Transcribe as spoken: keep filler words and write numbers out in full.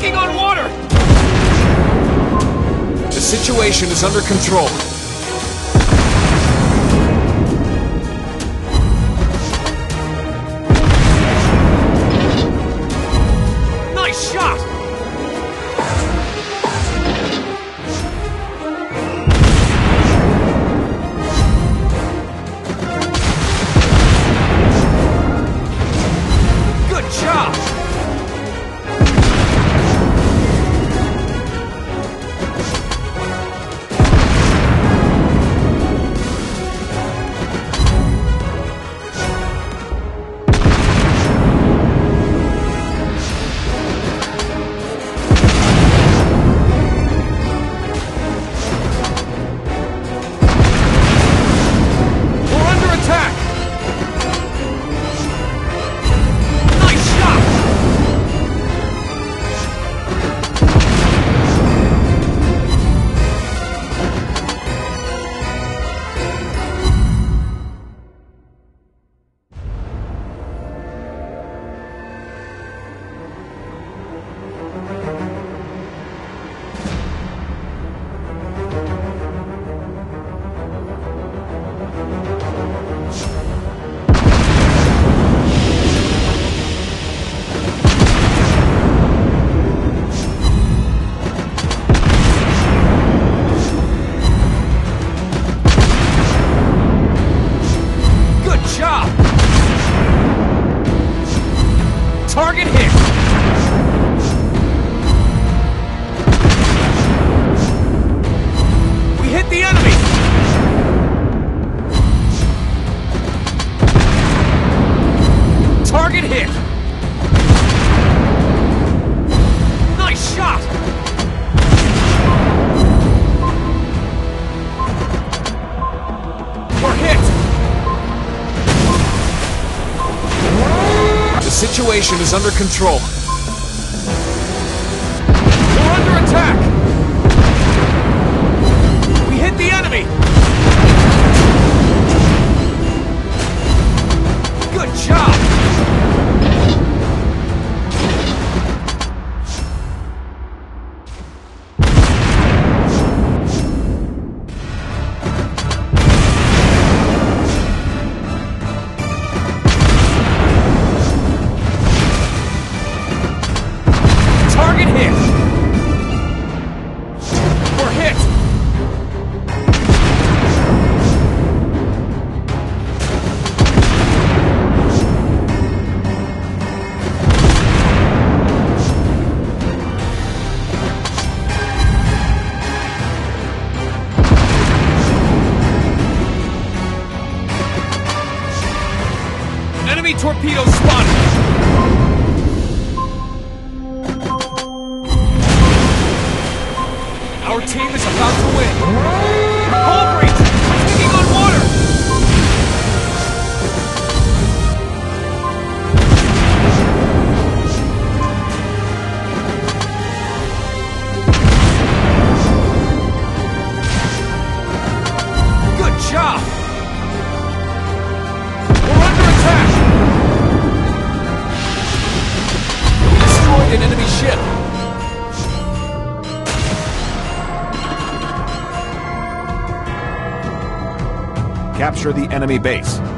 taking on water! The situation is under control. Nice shot! Good job! Target hit! We hit the enemy! Target hit! Nice shot! We're hit! The situation is under control. We're under attack! We hit the enemy! Good job! Target hit! We're hit! Enemy torpedoes spotted! Our team is about to win! Hull breach! Taking on water! Good job! We're under attack! We destroyed an enemy ship! Capture the enemy base.